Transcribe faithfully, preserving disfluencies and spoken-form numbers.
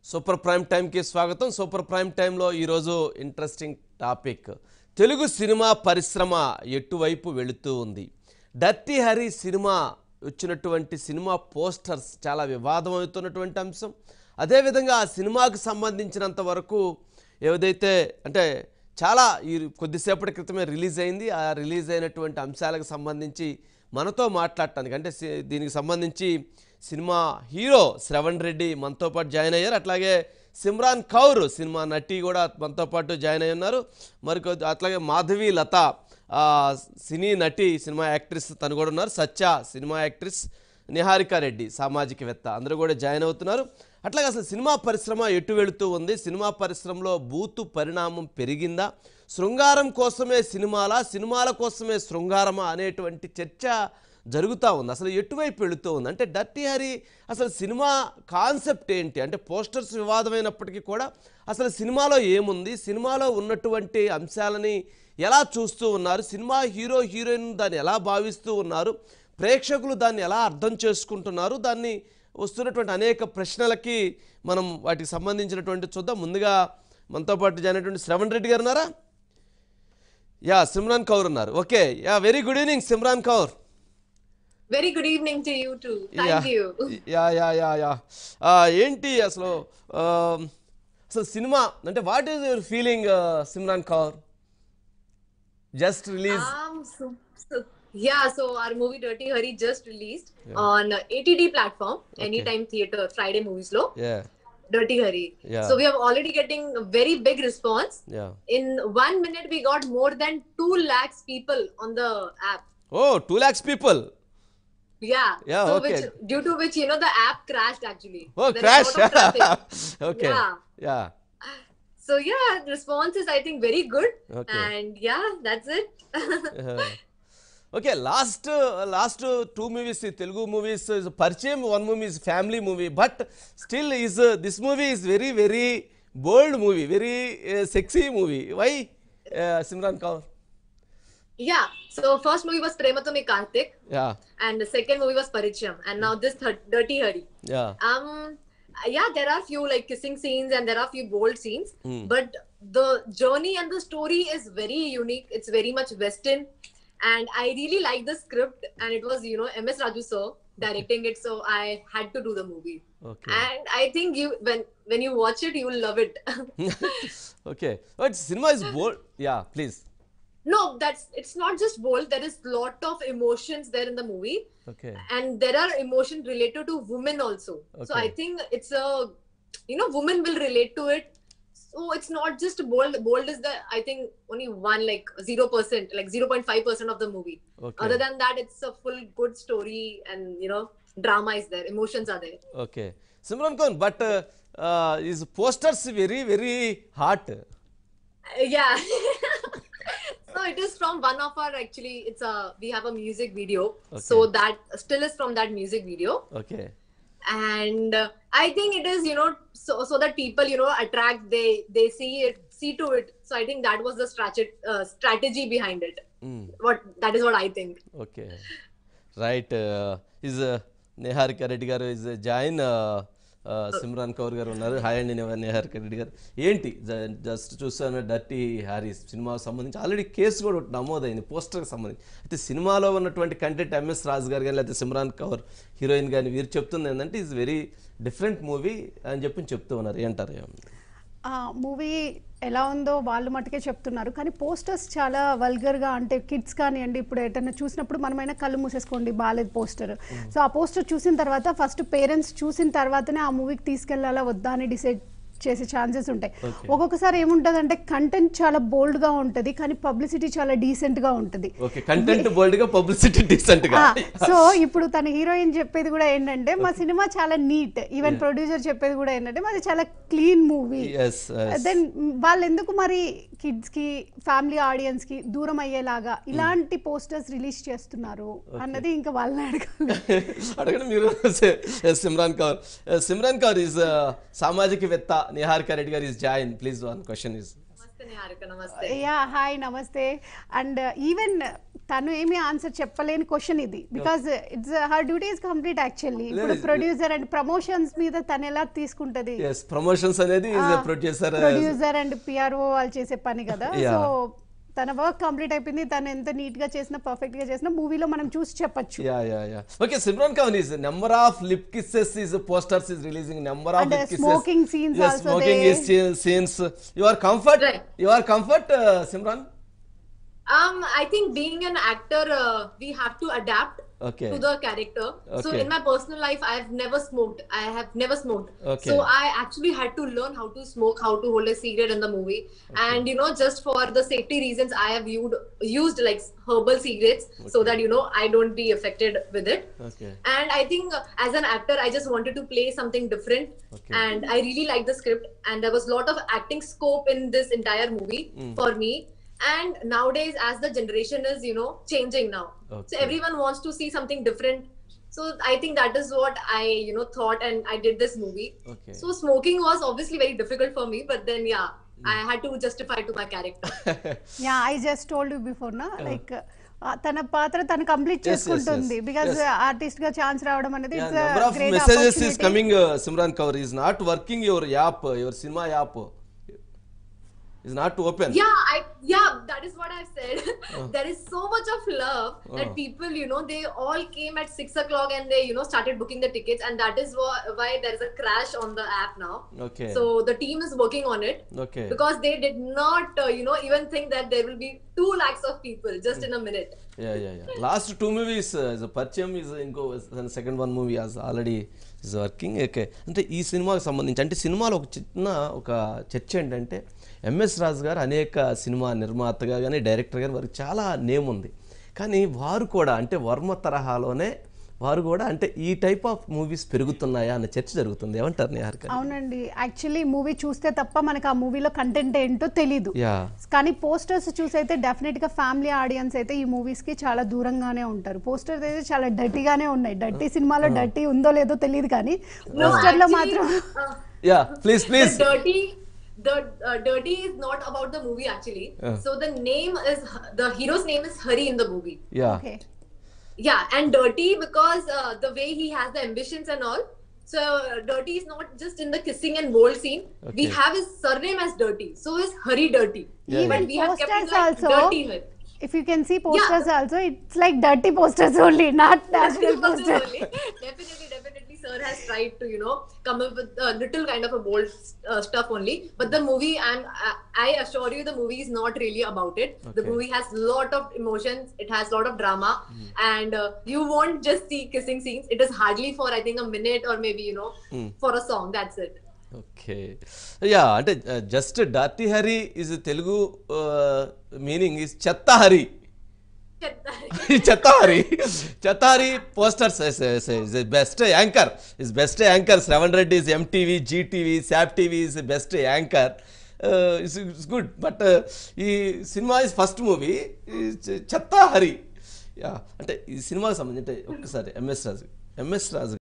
Super prime time కి స్వాగతం. Super prime time లో ఈ రోజు ఇంట్రెస్టింగ్ టాపిక్, తెలుగు సినిమా పరిశ్రమ ఎటువైపు వెళుతూ ఉంది. డర్టీ హరి సినిమా వచ్చినటువంటి సినిమా పోస్టర్స్ చాలా వివాదమవుతున్నటువంటి అంశం. అదేవిధంగా ఆ సినిమాకు సంబంధించినంత వరకు ఏదైతే అంటే చాలా ఈ కొద్దిసేపటి క్రితమే రిలీజ్ అయింది. ఆ రిలీజ్ అయినటువంటి అంశాలకు సంబంధించి మనతో మాట్లాడటానికి అంటే దీనికి సంబంధించి సినిమా హీరో శ్రవణ్ రెడ్డి మనతో పాటు జాయిన్ అయ్యారు. అట్లాగే సిమ్రాన్ కౌర్ సినిమా నటి కూడా మనతో పాటు జాయిన్ అయ్యి ఉన్నారు. మరి అట్లాగే మాధవి లత సినీ నటి సినిమా యాక్ట్రెస్ తను కూడా ఉన్నారు. సత్య సినిమా యాక్ట్రెస్, నిహారిక రెడ్డి సామాజికవేత్త అందరూ కూడా జాయిన్ అవుతున్నారు. అట్లాగే అసలు సినిమా పరిశ్రమ ఎటు వెళుతూ ఉంది, సినిమా పరిశ్రమలో బూతు పరిణామం పెరిగిందా, శృంగారం కోసమే సినిమాలా, సినిమాల కోసమే శృంగారమా అనేటువంటి చర్చ జరుగుతూ ఉంది. అసలు ఎటువైపు వెళుతూ ఉంది అంటే డర్టీ హరి అసలు సినిమా కాన్సెప్ట్ ఏంటి అంటే పోస్టర్స్ వివాదమైనప్పటికీ కూడా అసలు సినిమాలో ఏముంది, సినిమాలో ఉన్నటువంటి అంశాలని ఎలా చూస్తూ ఉన్నారు, సినిమా హీరో హీరోయిన్ దాన్ని ఎలా భావిస్తూ ఉన్నారు, ప్రేక్షకులు దాన్ని ఎలా అర్థం చేసుకుంటున్నారు, దాన్ని వస్తున్నటువంటి అనేక ప్రశ్నలకి మనం వాటికి సంబంధించినటువంటి చూద్దాం. ముందుగా మనతో పాటు జాయిన్ అయినటువంటి శ్రవణ్ రెడ్డి గారు ఉన్నారా? యా, సిమ్రాన్ కౌర్ ఉన్నారు. Okay, yeah, very good evening Simran Kaur. Very good evening to you too. Thank yeah. you. Yeah yeah yeah yeah ఏంటి అసలు అసలు సినిమా అంటే what is your feeling Simran Kaur? Just release. Um, so, so, yeah, so our movie Dirty Harry just released yeah. on uh, A T D platform, okay. Anytime Theatre, Friday movies lo. Yeah. Dirty Harry. Yeah. So we are already getting a very big response. Yeah. In one minute we got more than two lakhs people on the app. Oh, two lakhs people. Yeah. Yeah, so okay. Which, due to which, you know, the app crashed actually. Oh, there crashed. Okay. Yeah. Yeah. So yeah, response is I think very good. Okay. And yeah, that's it. uh, okay, last uh, last uh, two movies, Telugu movies is Parchayam, one movie is family movie, but still is uh, this movie is very very bold movie, very uh, sexy movie. Why, uh, Simran Kaur? Yeah, so first movie was Premato Me Karthik. Yeah. And the second movie was Parichayam, and now this third, Dirty Harry. Yeah. Um, yeah, there are few like kissing scenes and there are few bold scenes, mm. but the journey and the story is very unique. It's very much Western, and I really like the script. And it was, you know, M S Raju sir directing it, so I had to do the movie. Okay. And I think you when when you watch it, you will love it. Okay, but cinema is bold. Yeah, please. No, that's it's not just bold. There is lot of emotions there in the movie. Okay. And there are emotions related to women also. Okay. So I think it's a, you know, women will relate to it. So it's not just bold. Bold is the, I think, only one, like zero percent, like zero point five percent of the movie. Okay. Other than that, it's a full good story and, you know, drama is there. Emotions are there. Okay. Simran Kaur, but uh, uh, his posters very, very hot. Uh, yeah. So it is from one of our, actually, it's a, we have a music video. Okay. So that still is from that music video. Okay. And uh, I think it is, you know, so so that people, you know, attract, they they see it, see to it. So I think that was the strategy uh, strategy behind it. Mm. What that is what I think. Okay. Right. Uh, is uh, Niharika Reddy garu is uh, join uh, uh, Simran Kaur garu unnaru. Hi and Niharika Reddy garu. ఏంటి just చూసాను dirty Hari సినిమాకు సంబంధించి already case కూడా నమోదైంది పోస్టర్కి సంబంధించి. అయితే సినిమాలో ఉన్నటువంటి కంటెంట్ ఎంఎస్ రాజు గారు కానీ లేకపోతే సిమ్రాన్ కౌర్ హీరోయిన్ కానీ వీరు చెప్తుంది ఏంటంటే ఈజ్ వెరీ డిఫరెంట్ మూవీ అని చెప్పి చెప్తూ ఉన్నారు. ఏంటారు? మూవీ ఎలా ఉందో వాళ్ళు మటుకే చెప్తున్నారు, కానీ పోస్టర్స్ చాలా వల్గర్గా, అంటే కిడ్స్ కానివ్వండి, ఇప్పుడు ఎటన్నా చూసినప్పుడు మనమైనా కళ్ళు మూసేసుకోండి బాగాలేదు పోస్టర్. సో ఆ పోస్టర్ చూసిన తర్వాత ఫస్ట్ పేరెంట్స్ చూసిన తర్వాతనే ఆ మూవీకి తీసుకెళ్లాలా వద్దా అని డిసైడ్ చేసే ఛాన్సెస్ ఉంటాయి. ఒక్కొక్కసారి ఏముంటుంది అంటే కంటెంట్ చాలా బోల్డ్ గా ఉంటుంది, కానీ పబ్లిసిటీ చాలా డీసెంట్ గా ఉంటుంది. సో ఇప్పుడు తన హీరోయిన్ చెప్పేది కూడా ఏంటంటే మా సినిమా చాలా నీట్, ఈవెన్ ప్రొడ్యూసర్ చెప్పేది కూడా ఏంటంటే మాది చాలా క్లీన్ మూవీ. దెన్ వాళ్ళు ఎందుకు మరి కిడ్స్ కి, ఫ్యామిలీ ఆడియన్స్ కి దూరం అయ్యేలాగా ఇలాంటి పోస్టర్స్ రిలీజ్ చేస్తున్నారు అన్నది ఇంకా వాళ్ళని అడగాలి. అడగండి మీరు. సిమ్రాన్ కౌర్, సిమ్రాన్ కౌర్ ఈజ్ సామాజికవేత్త. Niharika Reddy garu is join. Please, one question is. Namaste Niharika. Namaste. Yeah hi namaste. And even తను ఏమి ఆన్సర్ చెప్పలేని క్వశ్చన్ ఇది, because it's her duty is complete actually. ఇప్పుడు ప్రొడ్యూసర్ అండ్ ప్రమోషన్స్ మీద తను ఎలా తీసుకుంటది? ప్రమోషన్స్ అనేది ప్రొడ్యూసర్ ప్రొడ్యూసర్ అండ్ పిఆర్ఓ వాళ్ళు చేసే పని కదా. సో తన వర్క్ కంప్లీట్ అయిపోయింది. తను ఎంత నీట్ గా చేసినా పర్ఫెక్ట్ గా చేసినా మూవీలో మనం చూసి చెప్పొచ్చు. Yeah yeah yeah okay. Simran Khan is number of lip kisses is posters is releasing number of lip kisses, smoking scenes also. Smoking is scenes. You are comfort, you are comfort Simran? Um, I think being an actor, uh, we have to adapt okay. to the character. Okay. So in my personal life, I have never smoked. I have never smoked. Okay. So I actually had to learn how to smoke, how to hold a cigarette in the movie. Okay. And you know, just for the safety reasons, I have used used like herbal cigarettes, okay, so that you know I don't be affected with it. Okay. And I think uh, as an actor, I just wanted to play something different. Okay. And I really liked the script, and there was a lot of acting scope in this entire movie mm. for me. And nowadays, as the generation is, you know, changing now, okay, so everyone wants to see something different. So I think that is what I, you know, thought, and I did this movie. Okay. So smoking was obviously very difficult for me, but then yeah, mm. I had to justify to my character. Yeah, I just told you before, na, uh. like. తన పాత్ర తను complete చేసుకుంటుంది, because artist గా chance రావడం అనేది it's a great messages is coming. Simran Kaur is not working your app, your cinema app is not open. Yeah, I yeah, that is what I've said. Uh. There is so much of love uh. that people, you know, they all came at six o'clock and they, you know, started booking the tickets, and that is why, why there is a crash on the app now. Okay. So the team is working on it. Okay. Because they did not, uh, you know, even think that there will be two lakhs of people just mm. in a minute. Yeah, yeah, yeah. Last two movies, uh, the Parcham is inko, and second one movie has already is working. Okay. అంటే ఈ సినిమాకి సంబంధించి అంటే సినిమాలో ఒక చిన్న ఒక చర్చ ఏంటంటే ఎంఎస్ రాజు గారు అనేక సినిమా నిర్మాతగా కానీ డైరెక్టర్ గారు వారికి చాలా నేమ్ ఉంది, కానీ వారు కూడా అంటే వర్మ తరహాలోనే వారు కూడా అంటే ఈ టైప్ ఆఫ్ మూవీస్ పెరుగుతున్నాయా అన్న చర్చ జరుగుతుంది. ఏమంటారు నిహారిక? అవునండి, యాక్చువల్లీ మూవీ చూస్తే తప్ప మనకు ఆ మూవీలో కంటెంట్ ఏంటో తెలీదు, కానీ పోస్టర్స్ చూసైతే డెఫినెట్ గా ఫ్యామిలీ ఆడియన్స్ అయితే ఈ మూవీస్ కి చాలా దూరంగానే ఉంటారు. పోస్టర్స్ అయితే చాలా డర్టీగానే ఉన్నాయి. డర్టీ సినిమాలో డర్టీ ఉందో లేదో తెలియదు, కానీ పోస్టర్ లో మాత్రం yeah please please The uh, dirty is not about the movie actually. Uh. So the name is, the hero's name is Hari in the movie. Yeah. Okay. Yeah, and dirty because uh, the way he has the ambitions and all. So uh, dirty is not just in the kissing and bold scene. Okay. We have his surname as Dirty. So is Hari Dirty. Yeah, even we have kept it like also, Dirty Hari. If you can see posters yeah. also, it's like dirty posters only, not natural posters. Only. Definitely, definitely, sir has tried to, you know, come up with a little kind of a bold uh, stuff only. But the movie, I'm, I assure you, the movie is not really about it. Okay. The movie has lot of emotions. It has lot of drama, mm. and uh, you won't just see kissing scenes. It is hardly for I think a minute or maybe you know mm. for a song. That's it. Okay yeah అంటే just dirty Hari is Telugu meaning is చెత్త హరి. చెత్త హరి చెత్త Hari posters is best anchor is best anchor. Shravan Reddy is MTV, Zee TV, SAB TV is best anchor. It's it's good, but ఈ cinema is first movie చెత్త Hari. Yeah అంటే ఈ సినిమాకి సంబంధించి ఒక్కసారి ఎంఎస్ రాజు ఎంఎస్ రాజు